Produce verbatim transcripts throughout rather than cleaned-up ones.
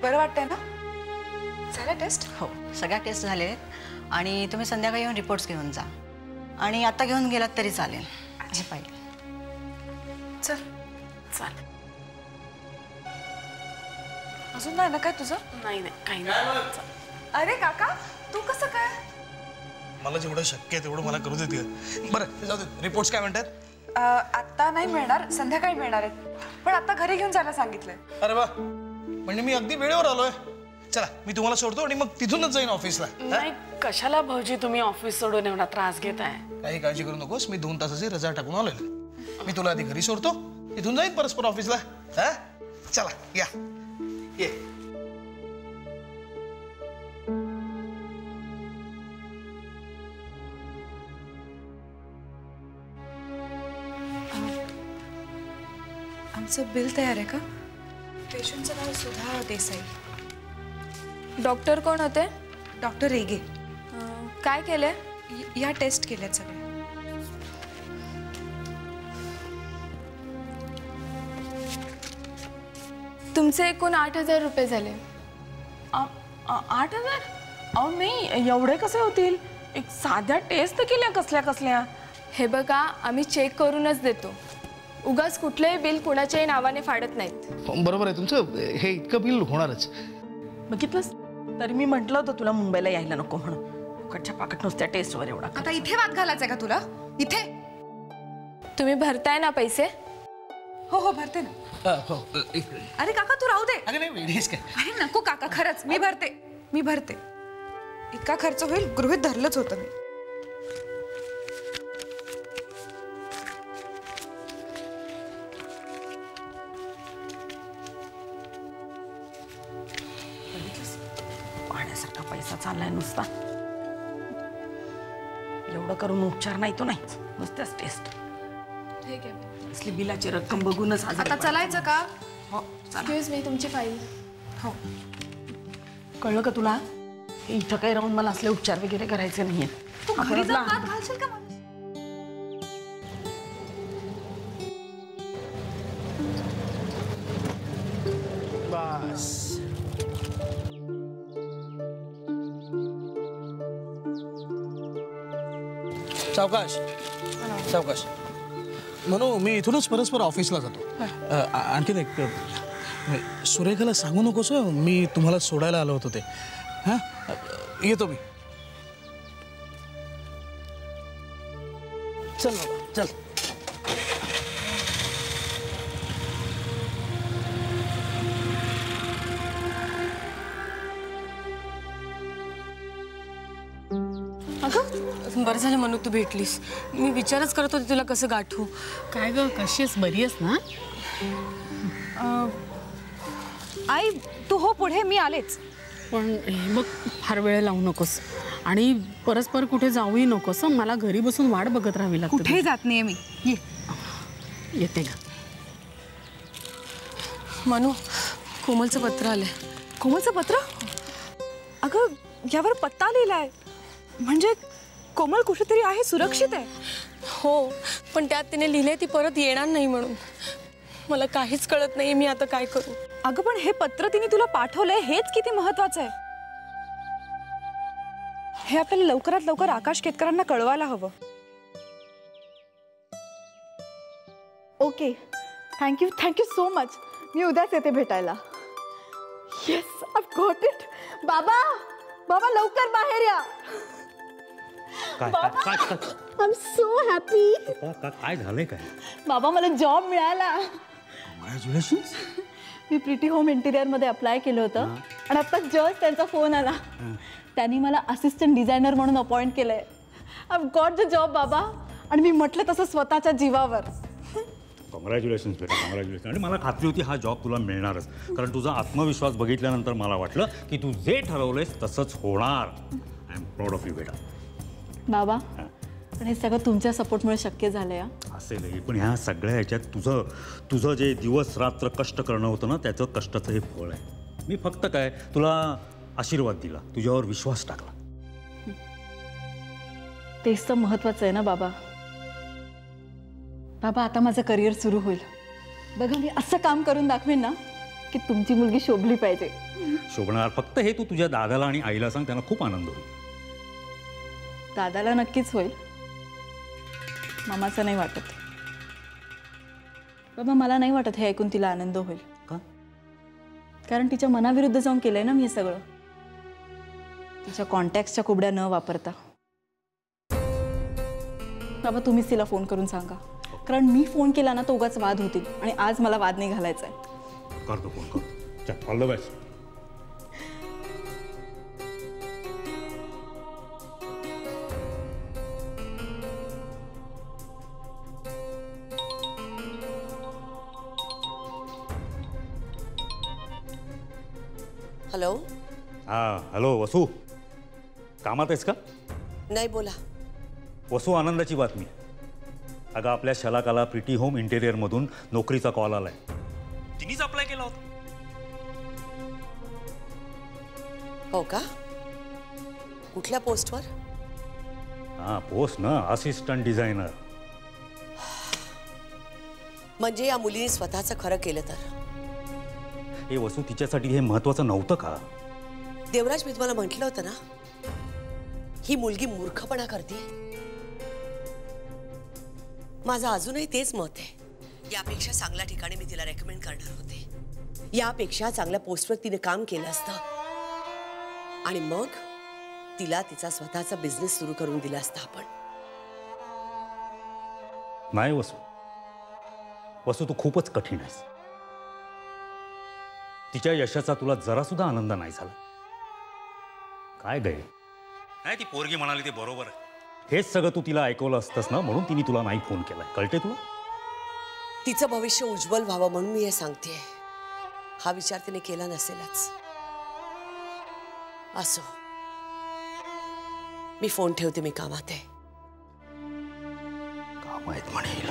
बरं वाटतंय ना? झाल्या टेस्ट? हो, सगळ्या टेस्ट झाले आहेत आणि तुम्ही संध्याकाळी येऊन रिपोर्ट्स घेऊन जा आणि आता घेऊन गेलात तरी चालेल. हे पाहिजे. चल चालेल. अजून नाही ना काय तुझं? नाही नाही काही नाही. अरे काका तू कसं काय? मला जेवढं शक्य आहे तेवढं मला करू देते. बरं जाऊ दे. रिपोर्ट्स काय म्हणतात? आता नाही मिळणार, संध्याकाळी मिळणार आहेत. पण आता घरी घेऊन जायला सांगितलंय. अरे वा, म्हणजे मी अगदी वेळेवर आलोय. चला मी तुम्हाला सोडतो आणि मग तिथूनच जाईन ऑफिसला. नाही कशाला भाऊजी तुम्ही ऑफिस सोडून एवढा त्रास घेताय? काही काळजी करू नकोस, मी दोन तासाची रजा टाकून आलोय. मी तुला आधी घरी सोडतो, तिथून जाईन परस्पर ऑफिसला. हा चला या ये. आमचं बिल तयार आहे का? पेशंटचं नाव सुधा देसाई. डॉक्टर कोण होते? डॉक्टर रेगे. काय केले? या टेस्ट केल्यात सगळे. तुमचे एकूण आठ हजार रुपये झाले. आठ हजार? अहो नाही, एवढे कसे होतील? एक साध्या टेस्ट केल्या कसल्या कसल्या. हे बघा, आम्ही चेक करूनच देतो. उगाच कुठलेही बिल कुणाच्याही नावाने फाडत नाहीत. बरोबर आहे तुमचं, हे इतकं बिल होणारच. बघितलंस? तरी मी म्हटलं होतं तुला मुंबईला यायला नको म्हणून. फुकटच्या पाकट नुसत्या टेस्टवर एवढा. आता इथे वाद घालायचा का तुला? इथे तुम्ही भरताय ना पैसे? हो हो भरते ना. हो. अरे काका तू राहू दे. अरे नाही वेळीच काय. अरे नको काका, खरंच मी भरते. मी भरते. इतका खर्च होईल गृहीत धरलंच होतं मी. पाण्यासारखा पैसा चाललाय नुसता. एवढं करून उपचार नाही तो नाहीच, नुसत्याच टेस्ट. ठीक आहे. असली बिलाची रक्कम बघूनच आता चालायचं का? हो एक्सक्यूज मी, तुमची फाईल. हो कळलं का तुला? इथं काही राहून मला असले उपचार वगैरे करायचे नाहीये. तू घरी जाऊन हात घालशील का? बस सावकाश सावकाश. म्हणून मी इथूनच परस्पर ऑफिसला जातो. आणखीन एक, सुरेखाला सांगू नकोस मी तुम्हाला सोडायला आलो होतो ते. हां येतो मी. चल बाबा चल. बरं झालं म्हणून तू भेटलीस. मी विचारच करत होते तुला कसं गाठू. काय ग, कशी आहेस? बरी आहेस ना? आई तू हो पुढे, मी आलेच. पण हे बघ, फार वेळ लावू नकोस आणि परस्पर कुठे जाऊही नकोस. मला घरी बसून वाट बघत राहावी लागते. कुठे जात नाही मी. ये येते का? मनू, कोमलचं पत्र आलंय. कोमलचं पत्र? अगं यावर पत्ता लिहिलाय, म्हणजे कोमल कुठेतरी आहे, सुरक्षित आहे. हो, पण त्यात तिने लिहिले ती परत येणार नाही म्हणून. मला काहीच कळत नाही मी आता काय करू. अगं पण हे पत्र तिने तुला पाठवलंय हेच किती महत्वाचं आहे. हे आपल्याला लवकरात लवकर आकाश केतकरांना कळवायला हवं. Okay, thank you thank you so much. मी उद्याच येते भेटायला. Yes, I got it. बाबा बाबा लवकर बाहेर या. काय काय काय आय एम सो हॅपी. काय झालंय काय? बाबा मला जॉब मिळाला. कॉंग्रॅच्युलेशन्स. मी प्रिटी होम इंटिरियर मध्ये अप्लाय केलं होतं आणि आता जस्ट त्यांचा फोन आला. त्यांनी मला असिस्टंट डिझायनर म्हणून अपॉइंट केलंय. I have got the job बाबा. आणि मी म्हटलं तसं स्वतःच्या जीवावर. कॉंग्रॅच्युलेशन्स बेटा, कॉंग्रॅच्युलेशन. आणि मला खात्री होती हा जॉब तुला मिळणारच, कारण तुझा आत्मविश्वास बघितल्यानंतर मला वाटलं की तू जे ठरवलंयस तसंच होणार. I am proud of you बेटा. बाबा पण हे सगळं तुमच्या सपोर्टमुळे शक्य झालंय. असेलही, पण ह्या सगळ्या ह्याच्यात तुझं तुझं जे दिवस रात्र कष्ट करणं होतं ना, त्याचं कष्टाचं हे फळ आहे. मी फक्त काय तुला आशीर्वाद दिला, तुझ्यावर विश्वास टाकला. तेच तर महत्वाचं आहे ना बाबा. बाबा आता माझं करिअर सुरू होईल. बघा मी असं काम करून दाखवेन ना की तुमची मुलगी शोभली पाहिजे. शोभणार. फक्त हे तू तुझ्या दादाला आणि आईला सांग, त्यांना खूप आनंद होईल. दादाला नक्कीच होईल, मामाचं नाही वाटत. बाबा मला नाही वाटत हे ऐकून तिला आनंद होईल. का? कारण तिच्या मनाविरुद्ध जाऊन केलंय ना मी हे सगळं, तिच्या कॉन्टॅक्टच्या कुबड्या न वापरता. बाबा तुम्हीच तिला फोन करून सांगा, कारण मी फोन केला ना तो उगाच वाद होतील आणि आज मला वाद नाही घालायचा आहे. करतो फोन करतो. चल, ऑल द बेस्ट. हॅलो. हां हॅलो वसू, कामात आहेस का? नाही बोला. वसू, आनंदाची बातमी. अगं आपल्या शलाकाला प्रिटी होम इंटेरियरमधून नोकरीचा कॉल आलाय. तिनेच अप्लाय केला होता. हो का? कुठल्या पोस्टवर? हां पोस्ट ना, असिस्टंट डिझायनर. म्हणजे या मुलीने स्वतःचं खरं केलं तर? हे वसू, तिच्यासाठी हे महत्वाचं नव्हतं का? देवराज, मी तुम्हाला म्हटलं होतं ना, ही मुलगी मूर्खपणा करते. माझं अजूनही तेच मत आहे. यापेक्षा चांगल्या ठिकाणी मी तिला रेकमेंड करणार होते. यापेक्षा चांगल्या पोस्टवर तिने काम केलं असतं आणि मग तिला तिचा स्वतःचा बिझनेस सुरू करून दिला असता आपण. नाही वसू, वसू तू खूपच कठीण आहेस. तिच्या यशाचा तुला जरा सुद्धा आनंद नाही झाला. काय गय नाही, ती पोरगी म्हणाली ते बरोबर आहे. हेच सगळं तू तिला ऐकवलं असतंस ना, म्हणून तिने तुला नाही फोन केलाय. कळते तुला? तिचं भविष्य उज्ज्वल व्हावं म्हणून मी हे सांगतेय. हा विचार तिने केला नसेलच. असो, मी फोन ठेवते, मी कामात आहे. काम आहेत म्हणेल.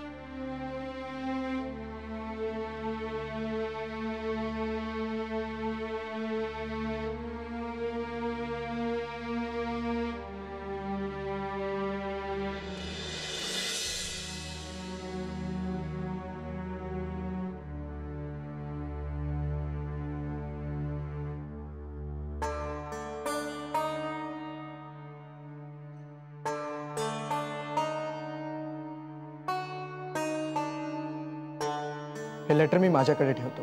हे लेटर मी माझ्याकडे ठेवतो.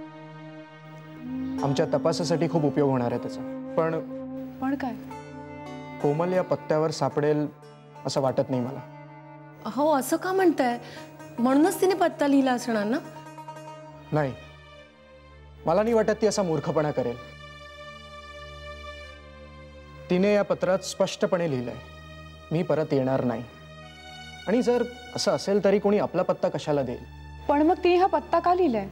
आमच्या तपासासाठी खूप उपयोग होणार आहे त्याचा. पण पण काय? कोमल या पत्त्यावर सापडेल असं वाटत नाही मला. हो असं का म्हणताय? म्हणूनच तिने पत्ता लिहिला असणार ना? नाही, मला नाही वाटत ती असा मूर्खपणा करेल. तिने या पत्रात स्पष्टपणे लिहिलंय, मी परत येणार नाही. आणि जर असं असेल तरी कोणी आपला पत्ता कशाला देईल? पण मग तिने हा पत्ता का लिहिलाय?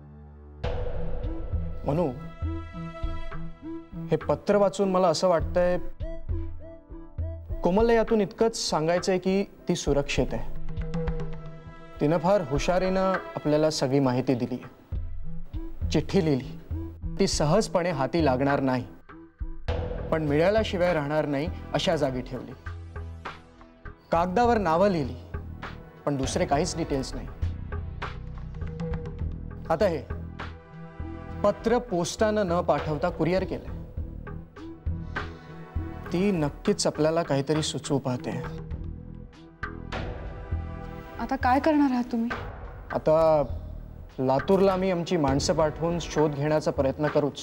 म्हणू, हे पत्र वाचून मला असं वाटतंय कोमलला यातून इतकंच सांगायचंय की ती सुरक्षित आहे. तिनं फार हुशारीनं आपल्याला सगळी माहिती दिली. चिठ्ठी लिहिली, ती सहजपणे हाती लागणार नाही, पण मिळाल्याशिवाय राहणार नाही अशा जागी ठेवली. कागदावर नावं लिहिली, पण दुसरे काहीच डिटेल्स नाही. आता हे पत्र पोस्टानं न पाठवता कुरिअर केलंय. ती नक्कीच आपल्याला काहीतरी सुचवू पाहते. आता काय करणार आहात तुम्ही? आता लातूरला आम्ही आमची माणसं पाठवून शोध घेण्याचा प्रयत्न करूच.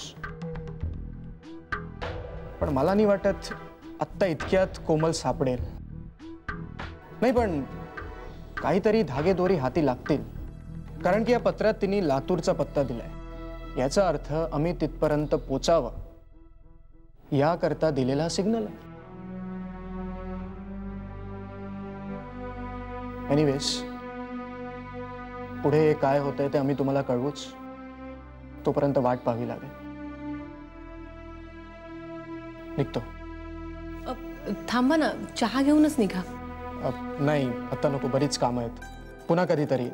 पण मला नाही वाटत आत्ता इतक्यात कोमल सापडेल. नाही, पण काहीतरी धागेदोरी हाती लागतील. कारण की या पत्रात तिने लातूरचा पत्ता दिलाय. याचा अर्थ आम्ही तिथपर्यंत पोचावं याकरता दिलेला सिग्नल आहे. एनिवेज, पुढे काय होतंय ते आम्ही तुम्हाला कळवूच. तोपर्यंत वाट पाहावी लागेल. निघतो. थांबा ना, चहा घेऊनच निघा. नाही, आता नको, बरीच कामं आहेत. पुन्हा कधीतरी.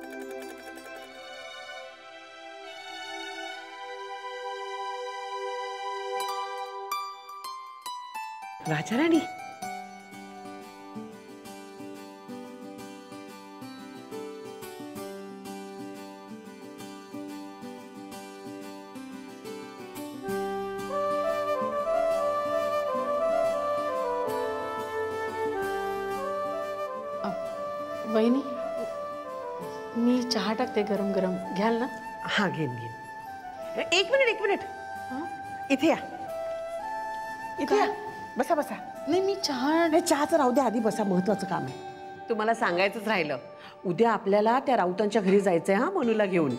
राजा राणी, वहिनी मी चहा टाकते गरम गरम, घ्याल ना? हा घेईन घेईन. एक मिनिट एक मिनिट इथे या, इथे या. बसा बसा. नाही मी चहा नाही चहाचं राहू द्या, आधी बसा, महत्वाचं काम आहे. तुम्हाला सांगायचंच राहिलं, उद्या आपल्याला त्या राऊतांच्या घरी जायचंय हा मनूला घेऊन.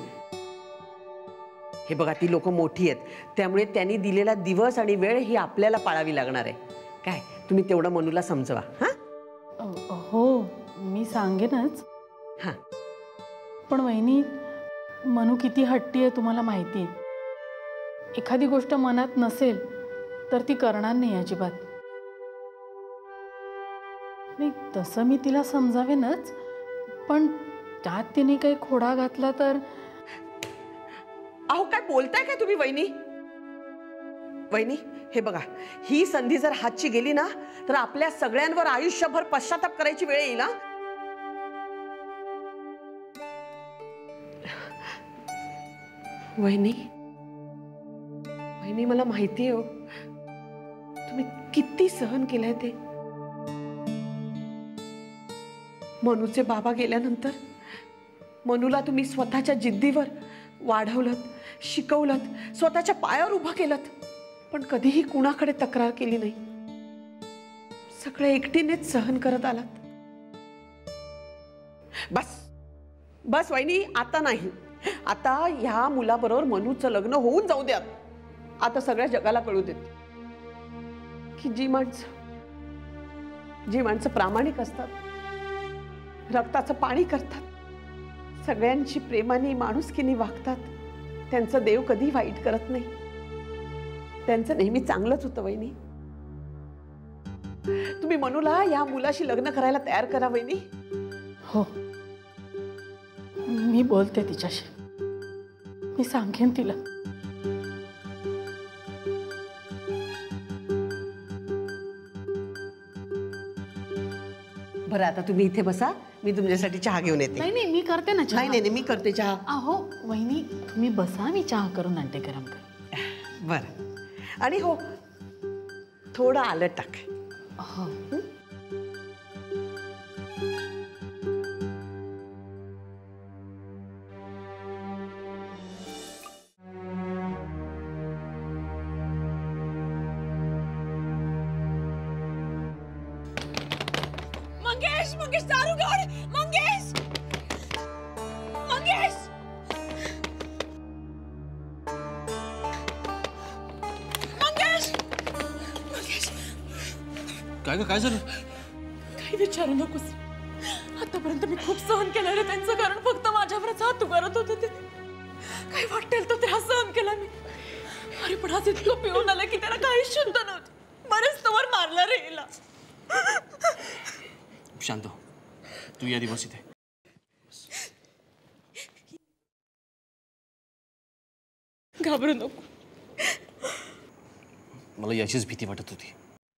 हे बघा ती लोक मोठी आहेत, त्यामुळे त्यांनी दिलेला दिवस आणि वेळ ही आपल्याला पाळावी लागणार आहे. काय तुम्ही तेवढं मनूला समजवा. हा हो मी सांगेनच. हां पण वहिनी मनू किती हट्टी आहे तुम्हाला माहिती आहे. एखादी गोष्ट मनात नसेल तर ती करणार नाही अजिबात. नाही तसं मी तिला समजावेनच, पण त्यात तिने काही खोडा घातला तर. अहो काय बोलताय काय तुम्ही वहिनी? वहिनी हे बघा, ही संधी जर हातची गेली ना तर आपल्या सगळ्यांवर आयुष्यभर पश्चाताप करायची वेळ येईल. वहिनी वहिनी मला माहिती आहे हो, तुम्ही किती सहन केलंय ते. मनूचे बाबा गेल्यानंतर मनूला तुम्ही स्वतःच्या जिद्दीवर वाढवलत, शिकवलत, स्वतःच्या पायावर उभं केलत, पण कधीही कुणाकडे तक्रार केली नाही. सगळं एकटीनेच सहन करत आलात. बस बस वहिनी, आता नाही. आता ह्या मुलाबरोबर मनूचं लग्न होऊन जाऊ द्यात. आता सगळ्या जगाला कळू देत की जी माणसं जी माणसं प्रामाणिक असतात, रक्ताचं पाणी करतात, सगळ्यांची प्रेमाने माणुसकीने वागतात, त्यांचं देव कधी वाईट करत नाही. त्यांचं नेहमी चांगलंच होतं. वहिनी तुम्ही मनूला या मुलाशी लग्न करायला तयार करा. वहिनी हो मी बोलते तिच्याशी, मी सांगेन तिला. बरं आता तुम्ही इथे बसा, मी तुमच्यासाठी चहा घेऊन येते. नाही नाही मी करते ना चहा. नाही नाही मी करते चहा. अहो वहिनी तुम्ही बसा, मी चहा करून आणते गरम गरम. बरं. आणि हो थोडं आलं टाक. हो मंगेश मंगेश दारू काढ. मंगेश मंगेश मंगेश मंगेश काय ग, काय झालं? काही विचारू नकोस. आतापर्यंत मी खूप सहन केलं रे त्यांचं, कारण फक्त माझ्यावरच हात उगारत होते ते. काही वाटेल तो त्रास सहन केला मी. अरे पण आज इतकं पिऊन आलं की त्याला काही शुद्ध नव्हतं. बरेच तवर मारला रे हिला. शांत हो, तू या दिवस इथे. घाबरू नको. मला याचीच भीती वाटत होती.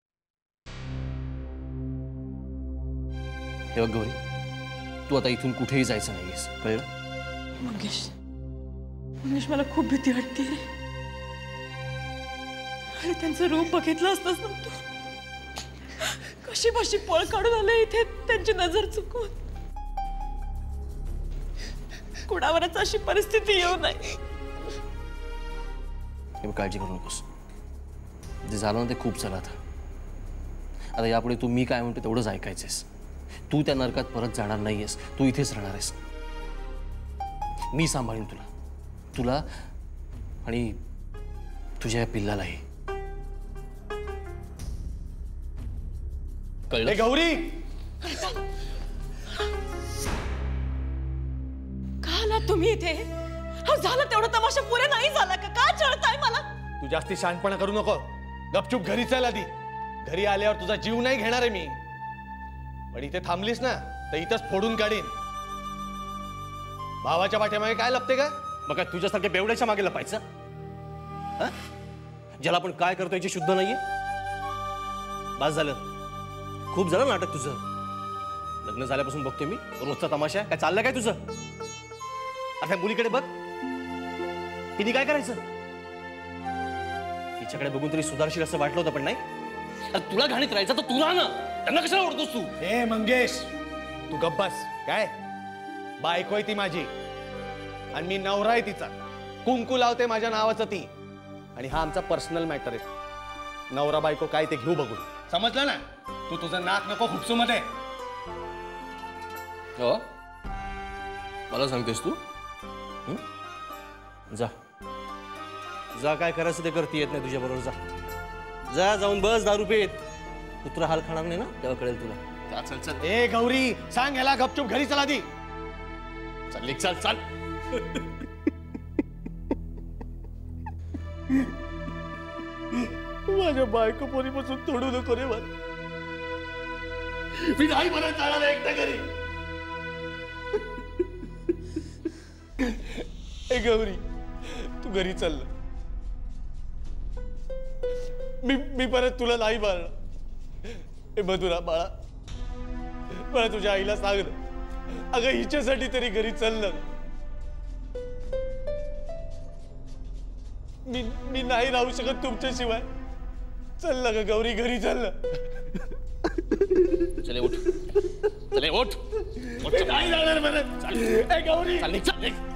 हे बघ गौरी, तू आता इथून कुठेही जायचं नाहीयेस, कळलं? मंगेश मंगेश मला खूप भीती वाटते रे. अरे त्यांचं रूप बघितलं असतंस ना तू, कशी बशी पळ काढून आले इथे त्यांची नजर चुकवून. कुणावरच अशी परिस्थिती येऊ नये. काळजी करू नकोस, जे झालं ना ते खूप झालं. आता आता यापुढे तू मी काय म्हणतो तेवढंच ऐकायचंस. तू त्या नरकात परत जाणार नाहीयेस, तू इथेच राहणार आहेस. मी सांभाळीन तुला तुला आणि तुझ्या या पिल्लालाही. कळलं? गौरी का आलात तुम्ही इथे? हा झालं तेवढा तमाशा पुरे नाही झाला का? का चळताय मला? तू जास्ती शानपणा करू नको, गपचूप घरी चल. आधी घरी आल्यावर तुझा जीव नाही घेणार आहे मी, पण इथे थांबलीस ना तर इथंच फोडून काढीन. भावाच्या पाठीमागे काय लपते का? मग काय तुझ्यासारख्या बेवड्याच्या मागे लपायचं? ज्याला आपण काय करतो याची शुद्ध नाहीये. बस झालं, खूप झालं नाटक तुझं. लग्न झाल्यापासून बघतोय मी रोजचा तमाशा. काय चाललं काय तुझं? आता मुलीकडे बघ, तिने काय करायचं? तिच्याकडे बघून तरी सुधारशील असं वाटलं होतं, पण नाही. तुला घाणीत राहायचं तर तुला ना, त्यांना कशाला ओढतोस तू? ए मंगेश, तू गप्प बस. काय बायको आहे ती माझी आणि मी नवरा आहे तिचा. कुंकू लावते माझ्या नावाचं ती. आणि हा आमचा पर्सनल मॅटर आहे. नवरा बायको काय ते घेऊ बघून. समजलं ना? तू तुझं नाक नको खुपसू मध्ये. हो मला सांगतेस तू? जा जा, काय करायचं ते करती येत नाही तुझ्या बरोबर. जा जा, जाऊन बस दारू पेत. कुत्रा हाल खाणार नाही ना, तेव्हा कळेल तुला. चल चल. ए गौरी, सांग याला गपचूप घरी चला दी. चल चल चल. माझ्या बायको पोरीपासून तोडू नको रे मला. मी नाही म्हणत जाणार एकटा घरी. ए गौरी, तू घरी चल. मी मी परत तुला नाही मारणार. ए मधुरा बाळा, मला तुझ्या आईला सांग ना. अगं हिच्यासाठी तरी घरी चल ना. मी मी नाही राहू शकत तुमच्याशिवाय. चल ना ग गौरी, घरी चल ना. चले उठ, चले उठ. नाही जाणार परत. ए गौरी, चल.